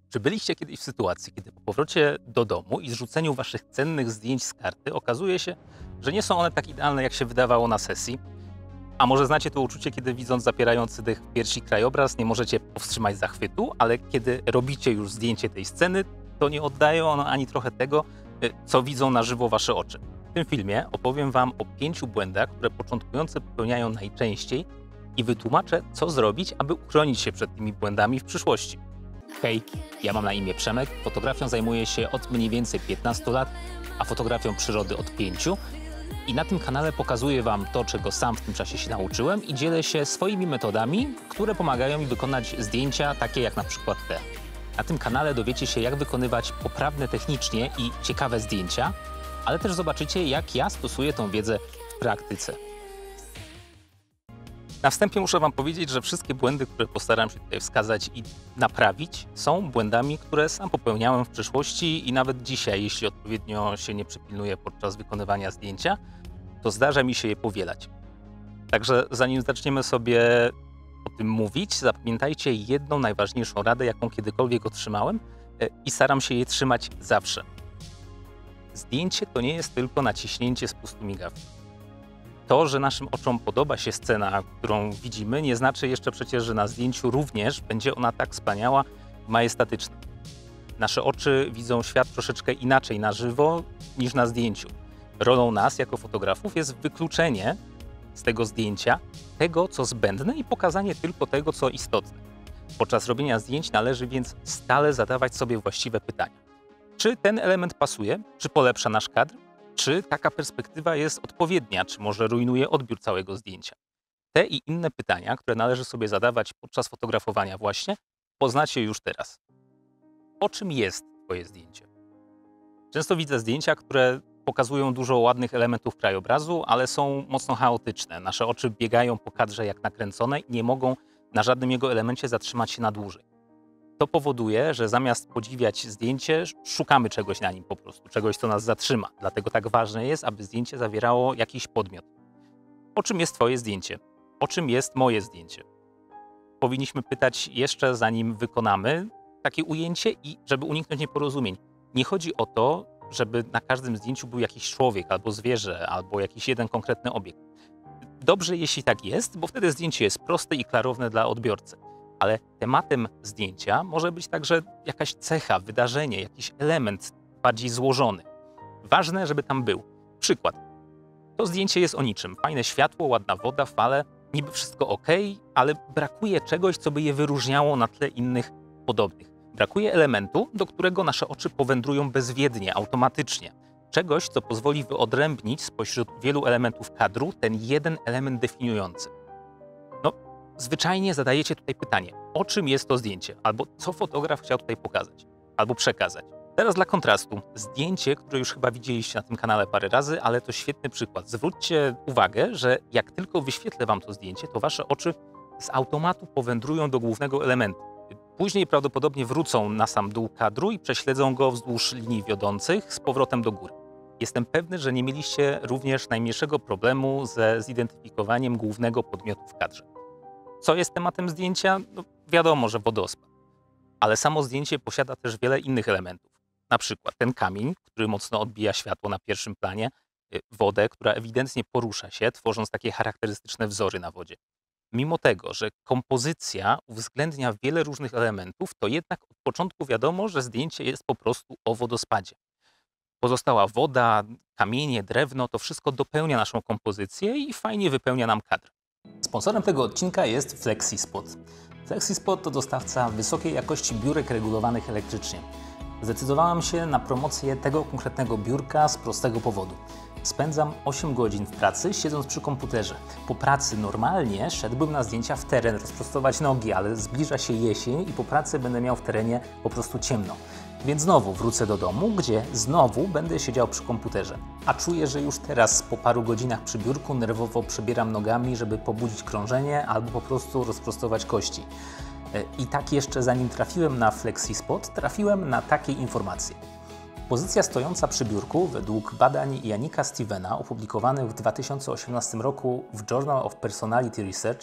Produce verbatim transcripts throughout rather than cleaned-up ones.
Czy byliście kiedyś w sytuacji, kiedy po powrocie do domu i zrzuceniu waszych cennych zdjęć z karty okazuje się, że nie są one tak idealne, jak się wydawało na sesji? A może znacie to uczucie, kiedy widząc zapierający dech w piersi krajobraz, nie możecie powstrzymać zachwytu, ale kiedy robicie już zdjęcie tej sceny, to nie oddają one ani trochę tego, y, co widzą na żywo wasze oczy. W tym filmie opowiem wam o pięciu błędach, które początkujący popełniają najczęściej i wytłumaczę, co zrobić, aby uchronić się przed tymi błędami w przyszłości. Hej, ja mam na imię Przemek, fotografią zajmuję się od mniej więcej piętnastu lat, a fotografią przyrody od pięciu. I na tym kanale pokazuję wam to, czego sam w tym czasie się nauczyłem i dzielę się swoimi metodami, które pomagają mi wykonać zdjęcia takie jak na przykład te. Na tym kanale dowiecie się, jak wykonywać poprawne technicznie i ciekawe zdjęcia, ale też zobaczycie, jak ja stosuję tą wiedzę w praktyce. Na wstępie muszę wam powiedzieć, że wszystkie błędy, które postaram się tutaj wskazać i naprawić, są błędami, które sam popełniałem w przeszłości i nawet dzisiaj, jeśli odpowiednio się nie przypilnuję podczas wykonywania zdjęcia, to zdarza mi się je powielać. Także zanim zaczniemy sobie o tym mówić, zapamiętajcie jedną najważniejszą radę, jaką kiedykolwiek otrzymałem e, i staram się jej trzymać zawsze. Zdjęcie to nie jest tylko naciśnięcie spustu migawki. To, że naszym oczom podoba się scena, którą widzimy, nie znaczy jeszcze przecież, że na zdjęciu również będzie ona tak wspaniała i majestatyczna. Nasze oczy widzą świat troszeczkę inaczej na żywo niż na zdjęciu. Rolą nas, jako fotografów, jest wykluczenie z tego zdjęcia tego, co zbędne i pokazanie tylko tego, co istotne. Podczas robienia zdjęć należy więc stale zadawać sobie właściwe pytania. Czy ten element pasuje? Czy polepsza nasz kadr? Czy taka perspektywa jest odpowiednia, czy może rujnuje odbiór całego zdjęcia? Te i inne pytania, które należy sobie zadawać podczas fotografowania właśnie, poznacie już teraz. O czym jest twoje zdjęcie? Często widzę zdjęcia, które pokazują dużo ładnych elementów krajobrazu, ale są mocno chaotyczne. Nasze oczy biegają po kadrze jak nakręcone i nie mogą na żadnym jego elemencie zatrzymać się na dłużej. To powoduje, że zamiast podziwiać zdjęcie, szukamy czegoś na nim po prostu, czegoś, co nas zatrzyma. Dlatego tak ważne jest, aby zdjęcie zawierało jakiś podmiot. O czym jest twoje zdjęcie? O czym jest moje zdjęcie? Powinniśmy pytać jeszcze, zanim wykonamy takie ujęcie i żeby uniknąć nieporozumień. Nie chodzi o to, żeby na każdym zdjęciu był jakiś człowiek, albo zwierzę, albo jakiś jeden konkretny obiekt. Dobrze, jeśli tak jest, bo wtedy zdjęcie jest proste i klarowne dla odbiorcy. Ale tematem zdjęcia może być także jakaś cecha, wydarzenie, jakiś element bardziej złożony. Ważne, żeby tam był. Przykład. To zdjęcie jest o niczym. Fajne światło, ładna woda, fale, niby wszystko ok, ale brakuje czegoś, co by je wyróżniało na tle innych podobnych. Brakuje elementu, do którego nasze oczy powędrują bezwiednie, automatycznie. Czegoś, co pozwoli wyodrębnić spośród wielu elementów kadru ten jeden element definiujący. No, zwyczajnie zadajecie tutaj pytanie, o czym jest to zdjęcie, albo co fotograf chciał tutaj pokazać, albo przekazać. Teraz dla kontrastu, zdjęcie, które już chyba widzieliście na tym kanale parę razy, ale to świetny przykład. Zwróćcie uwagę, że jak tylko wyświetlę wam to zdjęcie, to wasze oczy z automatu powędrują do głównego elementu. Później prawdopodobnie wrócą na sam dół kadru i prześledzą go wzdłuż linii wiodących z powrotem do góry. Jestem pewny, że nie mieliście również najmniejszego problemu ze zidentyfikowaniem głównego podmiotu w kadrze. Co jest tematem zdjęcia? No, wiadomo, że wodospad. Ale samo zdjęcie posiada też wiele innych elementów. Na przykład ten kamień, który mocno odbija światło na pierwszym planie, wodę, która ewidentnie porusza się, tworząc takie charakterystyczne wzory na wodzie. Mimo tego, że kompozycja uwzględnia wiele różnych elementów, to jednak od początku wiadomo, że zdjęcie jest po prostu o wodospadzie. Pozostała woda, kamienie, drewno, to wszystko dopełnia naszą kompozycję i fajnie wypełnia nam kadr. Sponsorem tego odcinka jest FlexiSpot. FlexiSpot to dostawca wysokiej jakości biurek regulowanych elektrycznie. Zdecydowałam się na promocję tego konkretnego biurka z prostego powodu. Spędzam osiem godzin w pracy, siedząc przy komputerze. Po pracy normalnie szedłbym na zdjęcia w teren, rozprostować nogi, ale zbliża się jesień i po pracy będę miał w terenie po prostu ciemno. Więc znowu wrócę do domu, gdzie znowu będę siedział przy komputerze. A czuję, że już teraz po paru godzinach przy biurku nerwowo przebieram nogami, żeby pobudzić krążenie albo po prostu rozprostować kości. I tak jeszcze zanim trafiłem na FlexiSpot, trafiłem na takie informacje. Pozycja stojąca przy biurku według badań Janika Stevena opublikowanych w dwa tysiące osiemnastym roku w Journal of Personality Research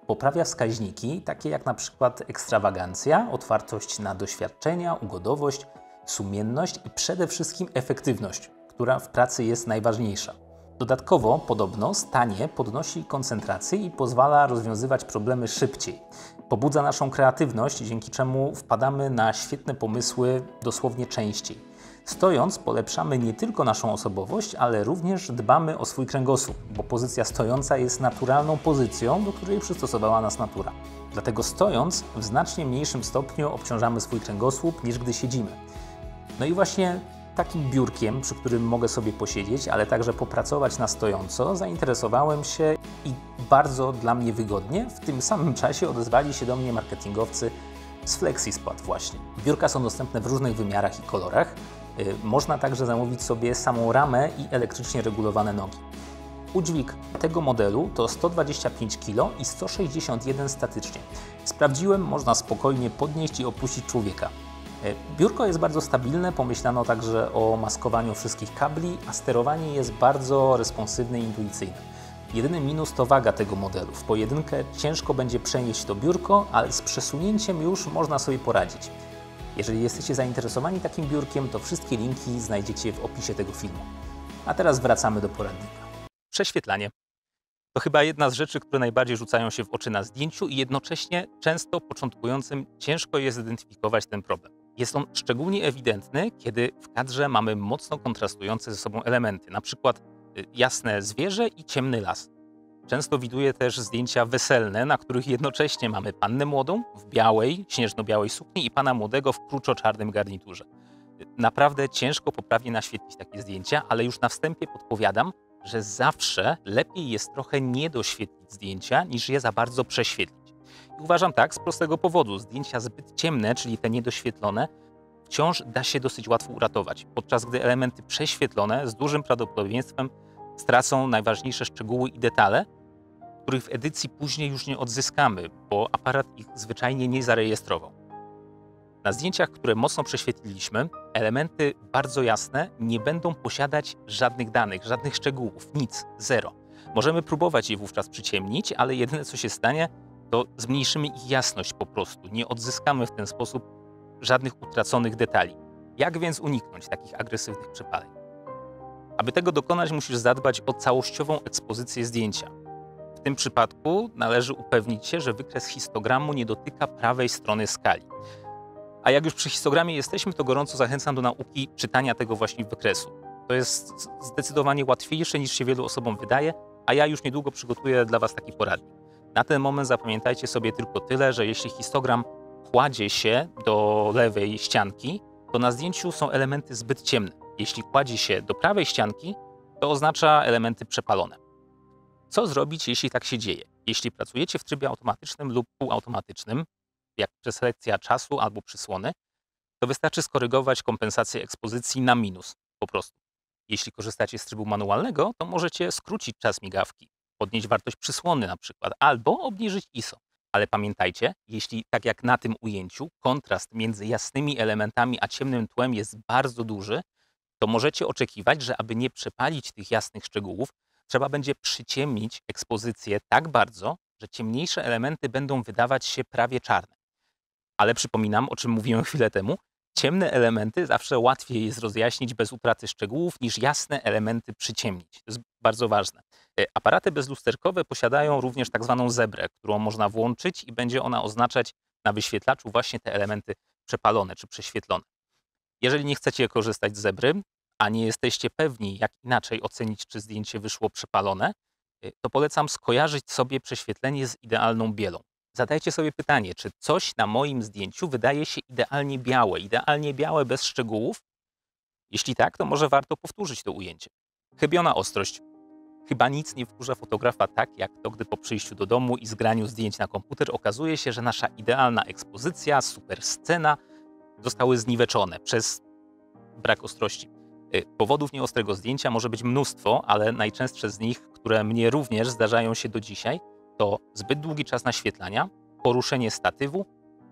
poprawia wskaźniki takie jak na przykład ekstrawagancja, otwartość na doświadczenia, ugodowość, sumienność i przede wszystkim efektywność, która w pracy jest najważniejsza. Dodatkowo podobno stanie podnosi koncentrację i pozwala rozwiązywać problemy szybciej. Pobudza naszą kreatywność, dzięki czemu wpadamy na świetne pomysły dosłownie częściej. Stojąc polepszamy nie tylko naszą osobowość, ale również dbamy o swój kręgosłup, bo pozycja stojąca jest naturalną pozycją, do której przystosowała nas natura. Dlatego stojąc w znacznie mniejszym stopniu obciążamy swój kręgosłup niż gdy siedzimy. No i właśnie takim biurkiem, przy którym mogę sobie posiedzieć, ale także popracować na stojąco, zainteresowałem się i bardzo dla mnie wygodnie w tym samym czasie odezwali się do mnie marketingowcy z FlexiSpot właśnie. Biurka są dostępne w różnych wymiarach i kolorach. Można także zamówić sobie samą ramę i elektrycznie regulowane nogi. Udźwig tego modelu to sto dwadzieścia pięć kilogramów i sto sześćdziesiąt jeden statycznie. Sprawdziłem, można spokojnie podnieść i opuścić człowieka. Biurko jest bardzo stabilne, pomyślano także o maskowaniu wszystkich kabli, a sterowanie jest bardzo responsywne i intuicyjne. Jedyny minus to waga tego modelu. W pojedynkę ciężko będzie przenieść to biurko, ale z przesunięciem już można sobie poradzić. Jeżeli jesteście zainteresowani takim biurkiem, to wszystkie linki znajdziecie w opisie tego filmu. A teraz wracamy do poradnika. Prześwietlanie. To chyba jedna z rzeczy, które najbardziej rzucają się w oczy na zdjęciu i jednocześnie często początkującym ciężko jest zidentyfikować ten problem. Jest on szczególnie ewidentny, kiedy w kadrze mamy mocno kontrastujące ze sobą elementy, na przykład jasne zwierzę i ciemny las. Często widuję też zdjęcia weselne, na których jednocześnie mamy pannę młodą w białej, śnieżno-białej sukni i pana młodego w kruczo-czarnym garniturze. Naprawdę ciężko poprawnie naświetlić takie zdjęcia, ale już na wstępie podpowiadam, że zawsze lepiej jest trochę nie doświetlić zdjęcia, niż je za bardzo prześwietlić. I uważam tak z prostego powodu. Zdjęcia zbyt ciemne, czyli te niedoświetlone, wciąż da się dosyć łatwo uratować, podczas gdy elementy prześwietlone z dużym prawdopodobieństwem stracą najważniejsze szczegóły i detale, których w edycji później już nie odzyskamy, bo aparat ich zwyczajnie nie zarejestrował. Na zdjęciach, które mocno prześwietliliśmy, elementy bardzo jasne nie będą posiadać żadnych danych, żadnych szczegółów, nic, zero. Możemy próbować je wówczas przyciemnić, ale jedyne co się stanie, to zmniejszymy ich jasność po prostu. Nie odzyskamy w ten sposób żadnych utraconych detali. Jak więc uniknąć takich agresywnych przepaleń? Aby tego dokonać, musisz zadbać o całościową ekspozycję zdjęcia. W tym przypadku należy upewnić się, że wykres histogramu nie dotyka prawej strony skali. A jak już przy histogramie jesteśmy, to gorąco zachęcam do nauki czytania tego właśnie wykresu. To jest zdecydowanie łatwiejsze niż się wielu osobom wydaje, a ja już niedługo przygotuję dla Was taki poradnik. Na ten moment zapamiętajcie sobie tylko tyle, że jeśli histogram kładzie się do lewej ścianki, to na zdjęciu są elementy zbyt ciemne. Jeśli kładzie się do prawej ścianki, to oznacza elementy przepalone. Co zrobić, jeśli tak się dzieje? Jeśli pracujecie w trybie automatycznym lub półautomatycznym, jak preselekcja czasu albo przysłony, to wystarczy skorygować kompensację ekspozycji na minus, po prostu. Jeśli korzystacie z trybu manualnego, to możecie skrócić czas migawki, podnieść wartość przysłony na przykład, albo obniżyć I S O. Ale pamiętajcie, jeśli tak jak na tym ujęciu, kontrast między jasnymi elementami a ciemnym tłem jest bardzo duży, to możecie oczekiwać, że aby nie przepalić tych jasnych szczegółów, trzeba będzie przyciemnić ekspozycję tak bardzo, że ciemniejsze elementy będą wydawać się prawie czarne. Ale przypominam, o czym mówiłem chwilę temu, ciemne elementy zawsze łatwiej jest rozjaśnić bez utraty szczegółów niż jasne elementy przyciemnić. To jest bardzo ważne. Aparaty bezlusterkowe posiadają również tak zwaną zebrę, którą można włączyć i będzie ona oznaczać na wyświetlaczu właśnie te elementy przepalone czy prześwietlone. Jeżeli nie chcecie korzystać z zebry, a nie jesteście pewni, jak inaczej ocenić, czy zdjęcie wyszło przepalone, to polecam skojarzyć sobie prześwietlenie z idealną bielą. Zadajcie sobie pytanie, czy coś na moim zdjęciu wydaje się idealnie białe, idealnie białe bez szczegółów? Jeśli tak, to może warto powtórzyć to ujęcie. Chybiona ostrość. Chyba nic nie wkurza fotografa tak, jak to, gdy po przyjściu do domu i zgraniu zdjęć na komputer okazuje się, że nasza idealna ekspozycja, super scena zostały zniweczone przez brak ostrości. Powodów nieostrego zdjęcia może być mnóstwo, ale najczęstsze z nich, które mnie również zdarzają się do dzisiaj, to zbyt długi czas naświetlania, poruszenie statywu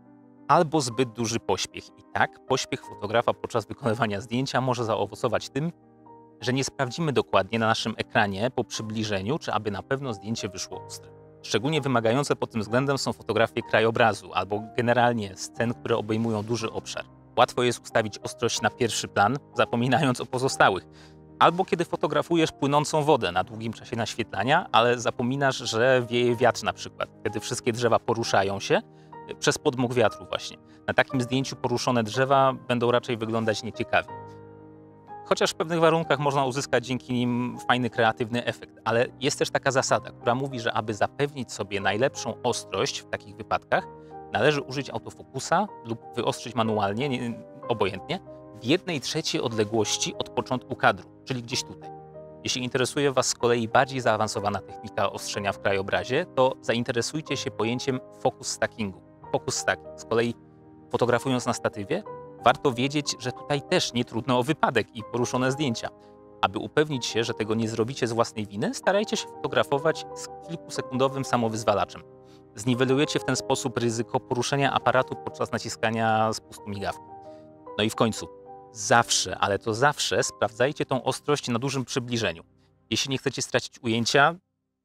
albo zbyt duży pośpiech. I tak pośpiech fotografa podczas wykonywania zdjęcia może zaowocować tym, że nie sprawdzimy dokładnie na naszym ekranie po przybliżeniu, czy aby na pewno zdjęcie wyszło ostre. Szczególnie wymagające pod tym względem są fotografie krajobrazu albo generalnie scen, które obejmują duży obszar. Łatwo jest ustawić ostrość na pierwszy plan, zapominając o pozostałych. Albo kiedy fotografujesz płynącą wodę na długim czasie naświetlania, ale zapominasz, że wieje wiatr na przykład, kiedy wszystkie drzewa poruszają się przez podmuch wiatru właśnie. Na takim zdjęciu poruszone drzewa będą raczej wyglądać nieciekawie. Chociaż w pewnych warunkach można uzyskać dzięki nim fajny, kreatywny efekt, ale jest też taka zasada, która mówi, że aby zapewnić sobie najlepszą ostrość w takich wypadkach, należy użyć autofokusa lub wyostrzyć manualnie, nie, obojętnie, w jednej trzeciej odległości od początku kadru, czyli gdzieś tutaj. Jeśli interesuje Was z kolei bardziej zaawansowana technika ostrzenia w krajobrazie, to zainteresujcie się pojęciem focus stackingu. Focus stacking. Z kolei fotografując na statywie, warto wiedzieć, że tutaj też nie trudno o wypadek i poruszone zdjęcia. Aby upewnić się, że tego nie zrobicie z własnej winy, starajcie się fotografować z kilkusekundowym samowyzwalaczem. Zniwelujecie w ten sposób ryzyko poruszenia aparatu podczas naciskania spustu migawki. No i w końcu, zawsze, ale to zawsze sprawdzajcie tą ostrość na dużym przybliżeniu. Jeśli nie chcecie stracić ujęcia,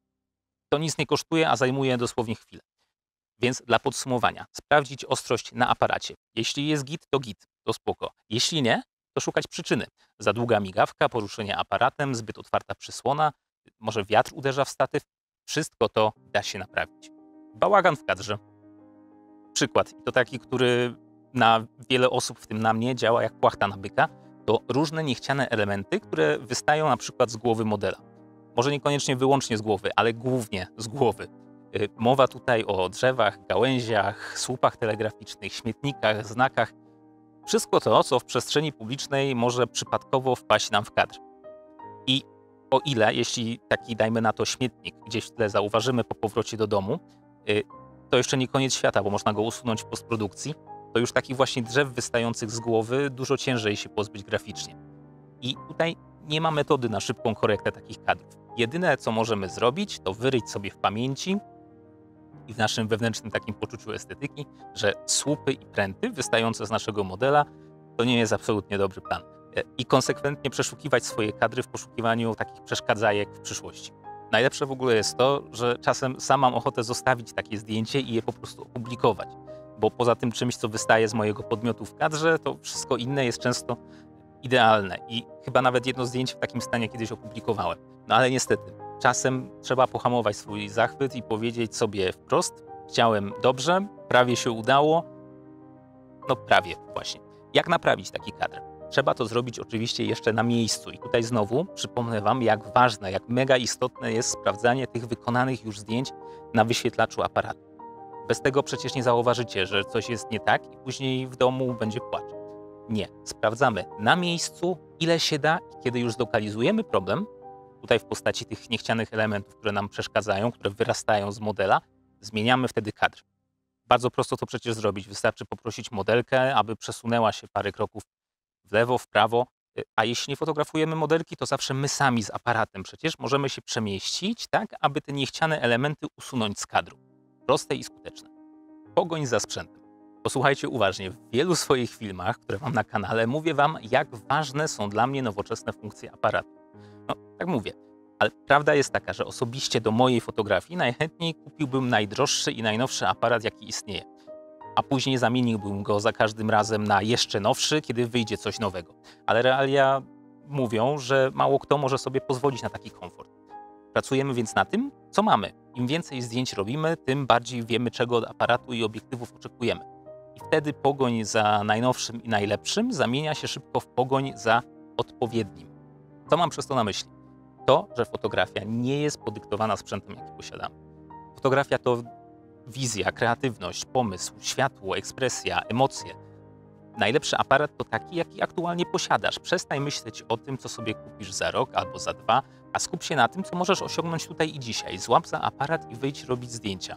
to nic nie kosztuje, a zajmuje dosłownie chwilę. Więc dla podsumowania, sprawdzić ostrość na aparacie. Jeśli jest git, to git, to spoko. Jeśli nie, to szukać przyczyny. Za długa migawka, poruszenie aparatem, zbyt otwarta przysłona, może wiatr uderza w statyw. Wszystko to da się naprawić. Bałagan w kadrze. Przykład, i to taki, który na wiele osób, w tym na mnie, działa jak płachta na byka, to różne niechciane elementy, które wystają na przykład z głowy modela. Może niekoniecznie wyłącznie z głowy, ale głównie z głowy. Mowa tutaj o drzewach, gałęziach, słupach telegraficznych, śmietnikach, znakach. Wszystko to, co w przestrzeni publicznej może przypadkowo wpaść nam w kadr. I o ile, jeśli taki, dajmy na to, śmietnik gdzieś w tle zauważymy po powrocie do domu, to jeszcze nie koniec świata, bo można go usunąć w postprodukcji, to już takich właśnie drzew wystających z głowy dużo ciężej się pozbyć graficznie. I tutaj nie ma metody na szybką korektę takich kadrów. Jedyne, co możemy zrobić, to wyryć sobie w pamięci i w naszym wewnętrznym takim poczuciu estetyki, że słupy i pręty wystające z naszego modela to nie jest absolutnie dobry plan. I konsekwentnie przeszukiwać swoje kadry w poszukiwaniu takich przeszkadzajek w przyszłości. Najlepsze w ogóle jest to, że czasem sam mam ochotę zostawić takie zdjęcie i je po prostu opublikować. Bo poza tym czymś, co wystaje z mojego podmiotu w kadrze, to wszystko inne jest często idealne. I chyba nawet jedno zdjęcie w takim stanie kiedyś opublikowałem. No ale niestety, czasem trzeba pohamować swój zachwyt i powiedzieć sobie wprost: chciałem dobrze, prawie się udało. No prawie właśnie. Jak naprawić taki kadr? Trzeba to zrobić oczywiście jeszcze na miejscu. I tutaj znowu przypomnę Wam, jak ważne, jak mega istotne jest sprawdzanie tych wykonanych już zdjęć na wyświetlaczu aparatu. Bez tego przecież nie zauważycie, że coś jest nie tak i później w domu będzie płacz. Nie. Sprawdzamy na miejscu, ile się da, i kiedy już zlokalizujemy problem, tutaj w postaci tych niechcianych elementów, które nam przeszkadzają, które wyrastają z modela, zmieniamy wtedy kadr. Bardzo prosto to przecież zrobić. Wystarczy poprosić modelkę, aby przesunęła się parę kroków w lewo, w prawo, a jeśli nie fotografujemy modelki, to zawsze my sami z aparatem przecież możemy się przemieścić tak, aby te niechciane elementy usunąć z kadru. Proste i skuteczne. Pogoń za sprzętem. Posłuchajcie uważnie. W wielu swoich filmach, które mam na kanale, mówię Wam, jak ważne są dla mnie nowoczesne funkcje aparatu. No, tak mówię. Ale prawda jest taka, że osobiście do mojej fotografii najchętniej kupiłbym najdroższy i najnowszy aparat, jaki istnieje. A później zamieniłbym go za każdym razem na jeszcze nowszy, kiedy wyjdzie coś nowego. Ale realia mówią, że mało kto może sobie pozwolić na taki komfort. Pracujemy więc na tym, co mamy. Im więcej zdjęć robimy, tym bardziej wiemy, czego od aparatu i obiektywów oczekujemy. I wtedy pogoń za najnowszym i najlepszym zamienia się szybko w pogoń za odpowiednim. Co mam przez to na myśli? To, że fotografia nie jest podyktowana sprzętem, jaki posiadamy. Fotografia to wizja, kreatywność, pomysł, światło, ekspresja, emocje. Najlepszy aparat to taki, jaki aktualnie posiadasz. Przestań myśleć o tym, co sobie kupisz za rok albo za dwa, a skup się na tym, co możesz osiągnąć tutaj i dzisiaj. Złap za aparat i wyjdź robić zdjęcia.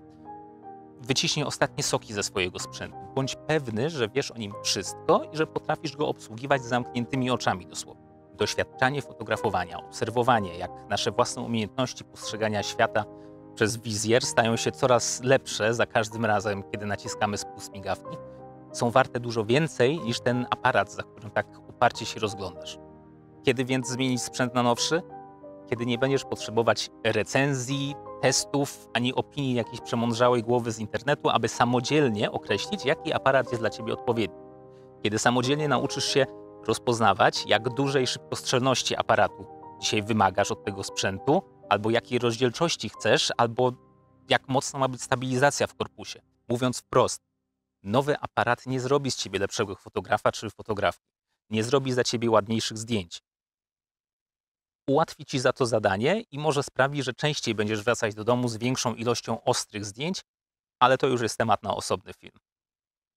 Wyciśnij ostatnie soki ze swojego sprzętu. Bądź pewny, że wiesz o nim wszystko i że potrafisz go obsługiwać z zamkniętymi oczami dosłownie. Doświadczanie fotografowania, obserwowanie, jak nasze własne umiejętności postrzegania świata przez wizjer stają się coraz lepsze za każdym razem, kiedy naciskamy spust migawki, są warte dużo więcej niż ten aparat, za którym tak uparcie się rozglądasz. Kiedy więc zmienić sprzęt na nowszy? Kiedy nie będziesz potrzebować recenzji, testów, ani opinii jakiejś przemądrzałej głowy z internetu, aby samodzielnie określić, jaki aparat jest dla ciebie odpowiedni. Kiedy samodzielnie nauczysz się rozpoznawać, jak dużej szybkostrzelności aparatu dzisiaj wymagasz od tego sprzętu, albo jakiej rozdzielczości chcesz, albo jak mocna ma być stabilizacja w korpusie. Mówiąc wprost, nowy aparat nie zrobi z ciebie lepszego fotografa czy fotografki. Nie zrobi za ciebie ładniejszych zdjęć. Ułatwi ci za to zadanie i może sprawi, że częściej będziesz wracać do domu z większą ilością ostrych zdjęć, ale to już jest temat na osobny film.